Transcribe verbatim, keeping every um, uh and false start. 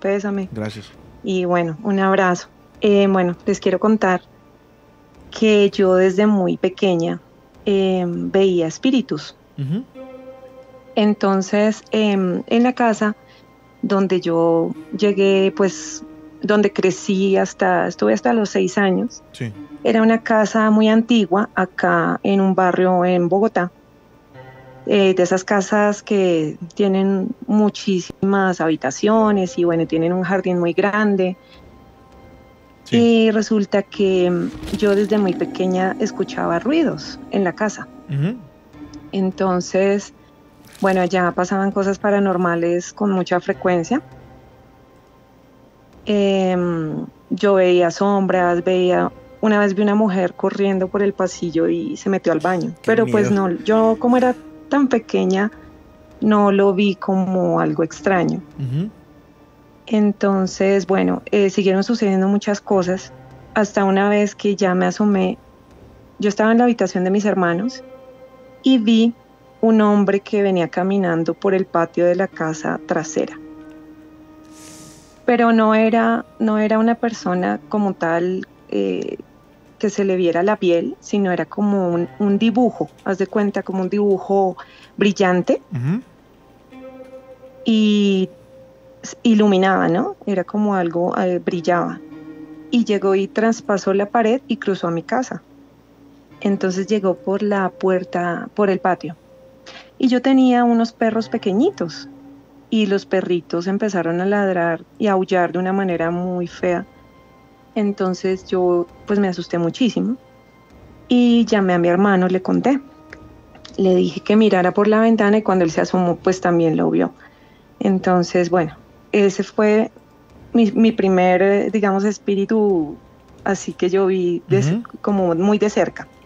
pésame. Gracias. Y bueno, un abrazo. Eh, bueno, les quiero contar que yo desde muy pequeña eh, veía espíritus. Uh-huh. Entonces, em, en la casa donde yo llegué, pues, donde crecí hasta, estuve hasta los seis años, Sí. era una casa muy antigua acá en un barrio en Bogotá, eh, de esas casas que tienen muchísimas habitaciones y bueno, tienen un jardín muy grande. Sí. Y resulta que mm, yo desde muy pequeña escuchaba ruidos en la casa. Uh-huh. Entonces, bueno, allá pasaban cosas paranormales con mucha frecuencia. Em, yo veía sombras, veía, una vez vi una mujer corriendo por el pasillo y se metió al baño, Qué pero pues miedo. no, yo como era tan pequeña, no lo vi como algo extraño. Uh-huh. Entonces, bueno, eh, siguieron sucediendo muchas cosas, hasta una vez que ya me asomé, yo estaba en la habitación de mis hermanos y vi un hombre que venía caminando por el patio de la casa trasera. Pero no era, no era una persona como tal eh, que se le viera la piel, sino era como un, un dibujo, haz de cuenta, como un dibujo brillante Uh-huh. y s- iluminaba, ¿no? Era como algo, eh, brillaba. Y llegó y traspasó la pared y cruzó a mi casa. Entonces llegó por la puerta, por el patio. Y yo tenía unos perros pequeñitos y los perritos empezaron a ladrar y a aullar de una manera muy fea. Entonces yo pues me asusté muchísimo y llamé a mi hermano, le conté. Le dije que mirara por la ventana y cuando él se asomó pues también lo vio. Entonces, bueno, ese fue mi, mi primer, eh, digamos, espíritu así que yo vi de, Uh-huh. como muy de cerca.